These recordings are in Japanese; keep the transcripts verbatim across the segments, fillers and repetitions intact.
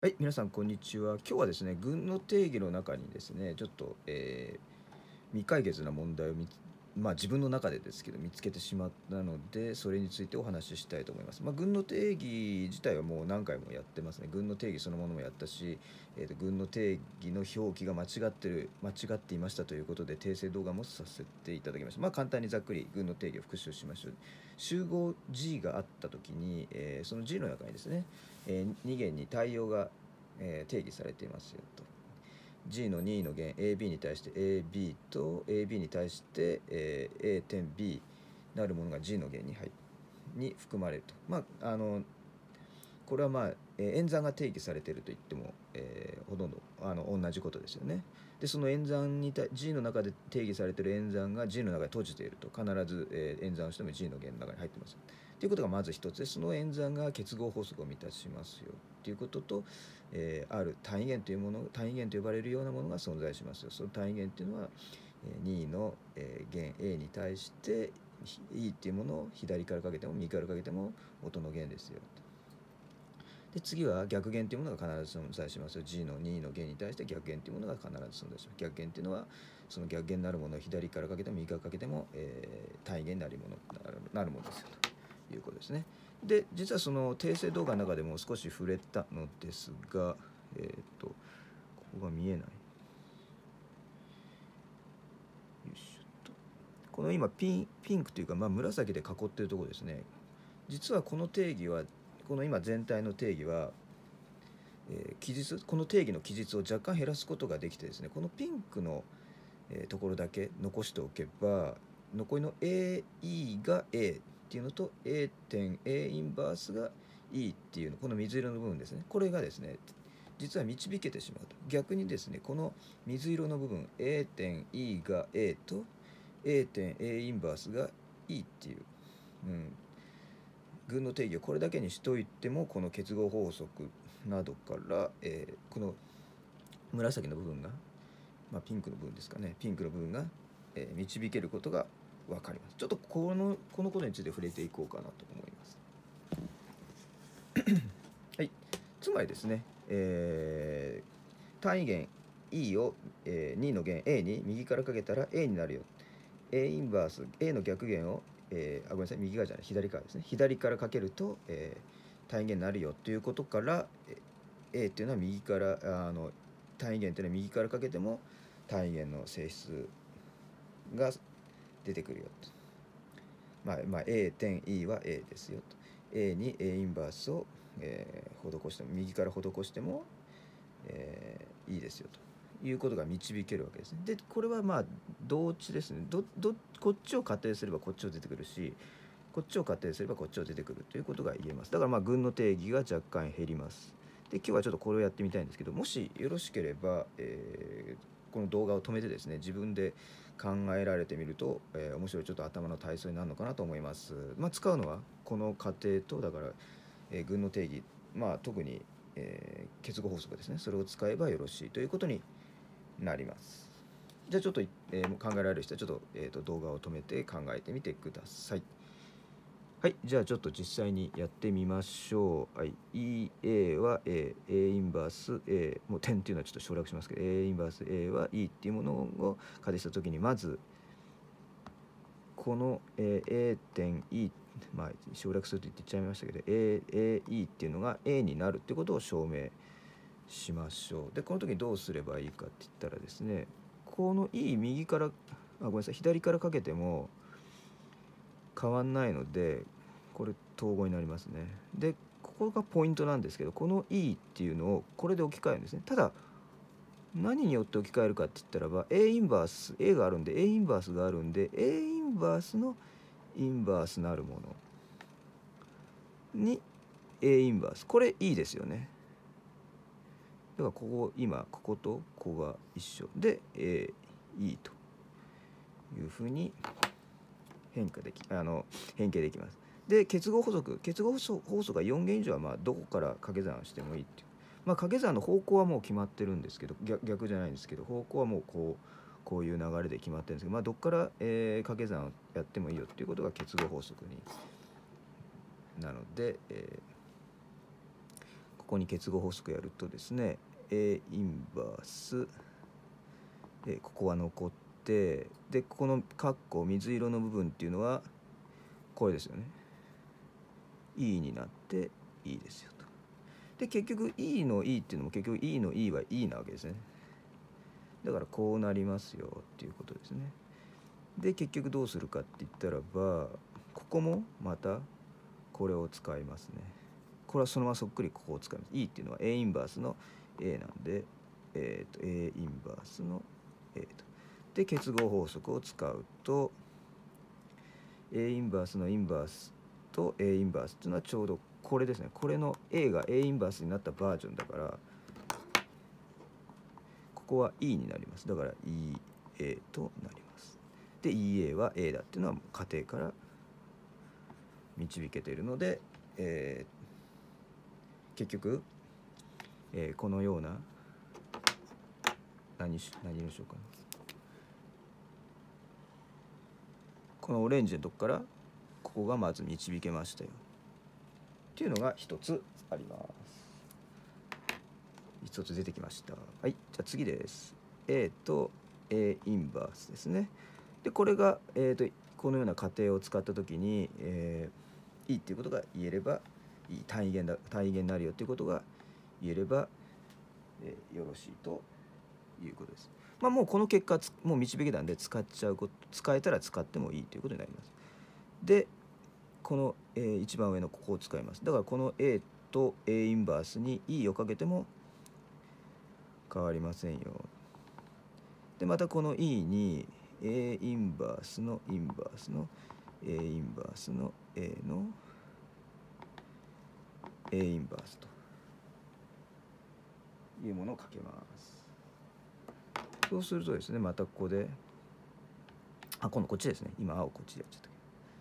はい、皆さんこんにちは。今日はですね、群の定義の中にですね、ちょっと、えー未解決な問題を見つまあ自分の中でですけど見つけてしまったので、それについてお話ししたいと思います。まあ、群の定義自体はもう何回もやってますね。群の定義そのものもやったし、えーと、群の定義の表記が間違ってる、間違っていましたということで訂正動画もさせていただきました。まあ簡単にざっくり群の定義を復習しましょう。集合 G があったときに、えーその G の中にですね、えーに元に対応が、えー定義されていますよと。G のにの弦 エービー に対して エービー と エービー に対して、えー、A 点 B なるものが G の弦に入に含まれると。まああのこれはまあ、えー、演算が定義されていると言っても、えーほとんどあの同じことですよね。でその演算に対 G の中で定義されている演算が G の中で閉じていると、必ず、えー演算をしても G の弦の中に入ってますということがまず一つで、その演算が結合法則を満たしますよということと、えーある単位元というもの、単位元と呼ばれるようなものが存在しますよ。その単位元というのは、えー、にの、えー、弦 A に対して E っていうものを左からかけても右からかけても音の弦ですよと。で次は逆弦というものが必ず存在しますよ。 G のにの弦に対して逆弦というものが必ず存在します。逆弦というのはその逆弦なるものを左からかけても右からかけても、えー、単位弦なるものなるものですよということですね。で実はその訂正動画の中でも少し触れたのですが、えっ、ー、とここが見えない。よいしょと。この今ピンピンクというか、まあ、紫で囲っているところですね。実はこの定義はこの今全体の定義は、えー、記述この定義の記述を若干減らすことができてですね、このピンクの、えー、ところだけ残しておけば、残りの エーイー が A っていうのと A 点 A インバースが E っていうの、この水色の部分ですね、これがですね実は導けてしまうと。逆にですね、この水色の部分 A 点 E が A と A 点 A インバースが E っていう、うん、群の定義をこれだけにしといても、この結合法則などから、えー、この紫の部分が、まあ、ピンクの部分ですかね、ピンクの部分が、えー、導けることが分かります。ちょっとこのこのことについて触れていこうかなと思います。はい、つまりですね、えー、単位元 E を、えー、にの弦 A に右からかけたら A になるよ。A インバース A の逆弦を、えー、あごめんなさい、右側じゃない左側ですね、左からかけると、えー、単位元になるよということから、A っていうのは右からあの単位元っていうのは右からかけても単位元の性質が出てくるよと。まあ、まあ、A 点 E は A ですよと。A に A インバースを、えー、施しても右から施しても、えー、いいですよということが導けるわけですね。でこれはまあ同値ですね。どどこっちを仮定すればこっちを出てくるし、こっちを仮定すればこっちを出てくるということが言えます。だからまあ群の定義が若干減ります。で今日はちょっとこれをやってみたいんですけど、もしよろしければ、えー、この動画を止めてですね、自分で考えられてみると、えー、面白いちょっと頭の体操になるのかなと思います。まあ、使うのはこの過程と、だから、えー、群の定義、まあ、特に、えー、結合法則ですね、それを使えばよろしいということになります。じゃあちょっと、えー、考えられる人はちょっと、えー、と動画を止めて考えてみてください。はい、じゃあちょっと実際にやってみましょう。はい、イーエー は A、A インバース A、もう点っていうのはちょっと省略しますけど、A インバース A は E っていうものを仮定したときに、まずこの、えー、A 点 E、まあ省略すると言ってっちゃいましたけど、A、エーイー っていうのが A になるってことを証明しましょう。でこの時にどうすればいいかって言ったらですね、この E 右からあごめんなさい左からかけても変わんないので、これ統合になりますね。でここがポイントなんですけど、この E っていうのをこれで置き換えるんですね。ただ何によって置き換えるかって言ったらば A インバース A があるんで A インバースがあるんで A インバースのインバースなるものに A インバース、これいいですよね。だからここ今こことここが一緒で A、E というふうに変化できあの変形できます。で結合法則結合法則がよん弦以上はまあどこから掛け算してもいいっていう、まあ掛け算の方向はもう決まってるんですけど、逆逆じゃないんですけど、方向はもうこうこういう流れで決まってるんですけど、まあどっから、えー、掛け算をやってもいいよっていうことが結合法則になので、えー、 ここに結合法則やるとですね A インバース、えー、ここは残って、でここの括弧水色の部分っていうのはこれですよね。 E になって E ですよと。で結局 E の E っていうのも結局 E の E は E なわけですね。だからこうなりますよっていうことですね。で結局どうするかって言ったらば、ここもまたこれを使いますね。これはそのままそっくりここを使います。E っていうのは A インバースの A なんで、えー、と A インバースの A と。で結合法則を使うと A インバースのインバースと A インバースっていうのはちょうどこれですね。これの A が A インバースになったバージョンだから、ここは E になります。だから イーエー となります。で イーエー は A だっていうのは仮定から導けているので、えー、結局、えー、このような何し何にしようかな、このオレンジのとこからここがまず導けましたよっていうのが一つあります。一つ出てきました。はい、じゃあ次です。 A と A インバースですね。でこれが、えー、とこのような仮定を使った時に、えー、いいっていうことが言えればいい、単位元だ単位元になるよっていうことが言えれば、えー、よろしいということです。まあもうこの結果もう導けたんで使っちゃうこと、使えたら使ってもいいということになります。でこの、えー、一番上のここを使います。だからこの A と A インバースに E をかけても変わりませんよ。でまたこの E に A インバースのインバースの A インバースの A の A インバースというものをかけます。そうするとですね、またここで、あ、今度こっちですね。今青こっちでやっちゃった。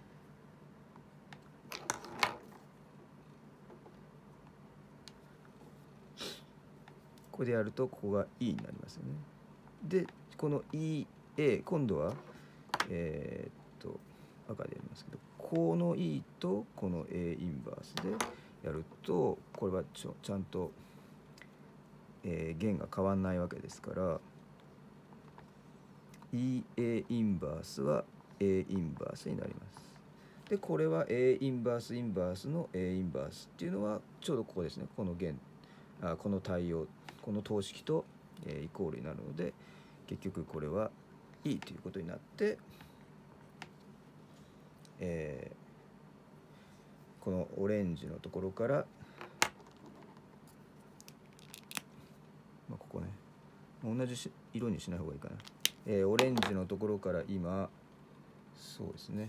これでやるとここが E になりますよね。でこの イーエー 今度はえー、っと赤でやりますけど、この E とこの A インバースでやるとこれはちょちゃんと、えー、弦が変わんないわけですから、 イーエー インバースは A インバースになります。でこれは A インバースインバースの A インバースっていうのはちょうどここですね。この弦、あこの対応、この等式と、えー、イコールになるので、結局これは E ということになって、えー、このオレンジのところから、まあ、ここね同じ色にしない方がいいかな、えー、オレンジのところから今そうですね、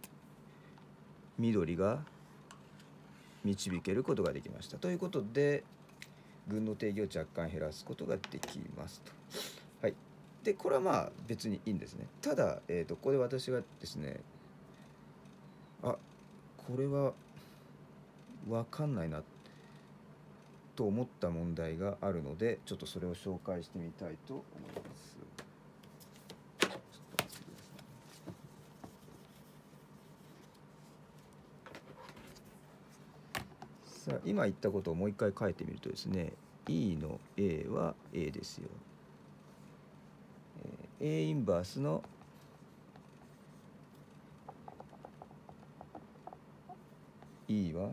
緑が導けることができましたということで、群の定義を若干減らすことができますと。はい、でこれはまあ別にいいんですね。ただ、えー、とここで私がですね、あこれは分かんないなと思った問題があるので、ちょっとそれを紹介してみたいと思います。ちょっと待ってください。さあ今言ったことをもう一回書いてみるとですね、 E の A は A ですよ。A インバースの E は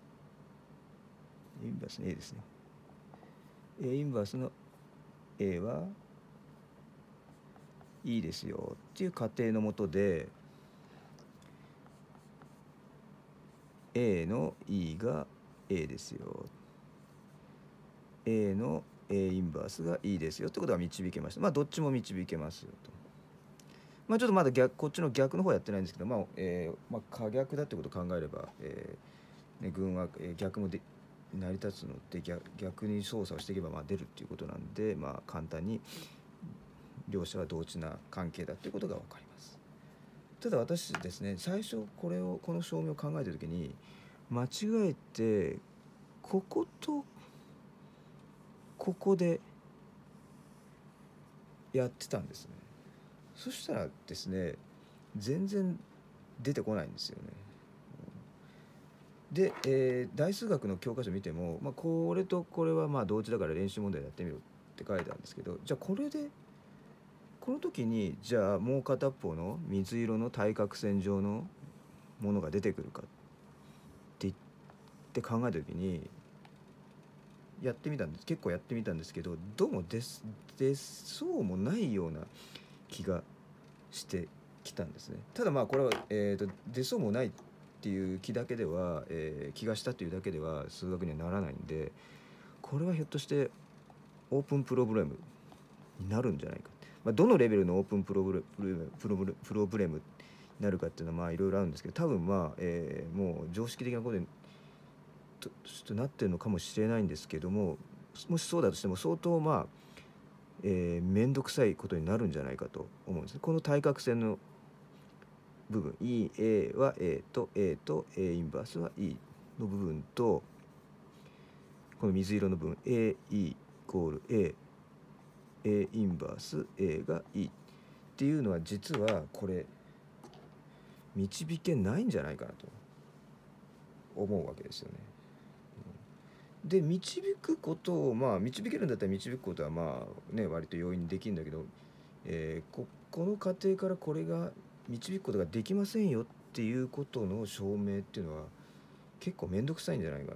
A インバースの A ですね。A インバースの A は E ですよっていう仮定のもとで、 A の E が A ですよ、 A の A インバースが E ですよってことが導けました。まあどっちも導けますよと。まあちょっとまだ逆こっちの逆の方はやってないんですけど、まあ、えーまあ、可逆だってことを考えれば、えーね、群は、えー、逆もで成り立つので、 逆, 逆に操作をしていけばまあ出るっていうことなんで、まあ簡単に両者は同値な関係だっていうことが分かります。ただ私ですね、最初これをこの証明を考えた時に間違えてこことここでやってたんですね。そしたらですね、全然出てこないんですよね。 で、えー代数学の教科書見ても、まあ、これとこれはまあ同値だから練習問題やってみろって書いてあるんですけど、じゃあこれでこの時にじゃあもう片方の水色の対角線上のものが出てくるかって言って考えた時にやってみたんです結構やってみたんですけど、どうも出出そうもないような気がしてきたんですね。ただまあこれは、えーと出そうもないっていう気だけでは、えー気がしたというだけでは数学にはならないんで、これはひょっとしてオープンプロブレムになるんじゃないか。まあ、どのレベルのオープンプロブレプロブレプロブレムになるかっていうのはまあいろいろあるんですけど、多分まあ、えーもう常識的なことにとちょっとなってるのかもしれないんですけども、もしそうだとしても相当まあ、えー、面倒くさいことになるんじゃないかと思うんですね。この対角線の部分 イーエー は A と A と A インバースは E の部分と、この水色の部分 エーイー イコール A A インバース A が E っていうのは実はこれ導けないんじゃないかなと思うわけですよね。で導くことをまあ導けるんだったら導くことはまあね割と容易にできるんだけど、えーここの過程からこれが導くことができませんよっていうことの証明っていうのは結構面倒くさいんじゃないかな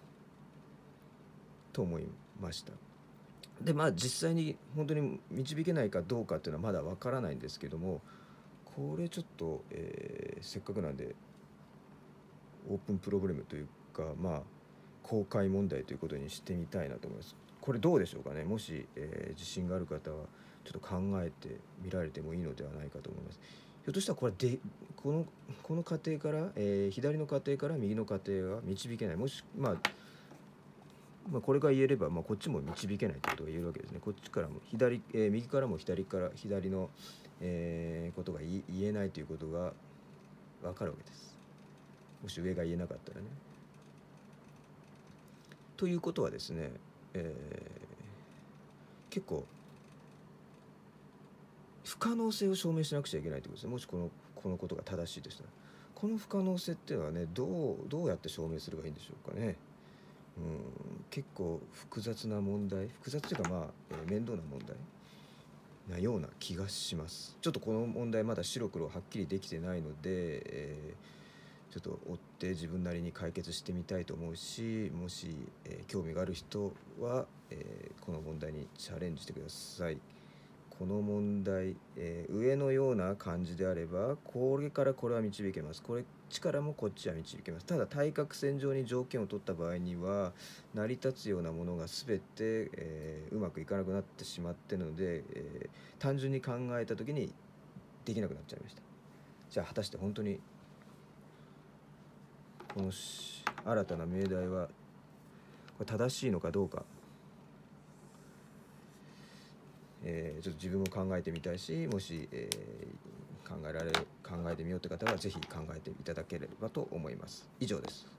と思いました。でまあ実際に本当に導けないかどうかっていうのはまだわからないんですけども、これちょっと、えーせっかくなんでオープンプログラムというかまあ公開問題ということにしてみたいなと思います。これどうでしょうかね。もし、えー自信がある方はちょっと考えてみられてもいいのではないかと思います。ひょっとしたらこれでこのこの過程から、えー左の過程から右の過程が導けない、もしまあまあ、これが言えれば、まあ、こっちも導けないということが言えるわけですね。こっちからも左、えー右からも左から左の、えーことが言えないということが分かるわけです。もし上が言えなかったらね。ということはですね、えー結構不可能性を証明しなくちゃいけないということですね。もしこのこのことが正しいとしたら、この不可能性っていうのはね、どうどうやって証明すればいいんでしょうかね。うん、結構複雑な問題、複雑というかまあ、えー面倒な問題なような気がします。ちょっとこの問題まだ白黒はっきりできてないので、えーちょっと追って自分なりに解決してみたいと思うし、もし、えー興味がある人は、えーこの問題にチャレンジしてください。この問題、えー上のような感じであればこれからこれは導けます。こっちからもこっちは導けます。ただ対角線上に条件を取った場合には成り立つようなものが全て、えーうまくいかなくなってしまっているので、えー単純に考えた時にできなくなっちゃいました。じゃあ果たして本当にこの新たな命題はこれ正しいのかどうか、えーちょっと自分も考えてみたいし、もし、えー考えられる考えてみようという方はぜひ考えていただければと思います。以上です。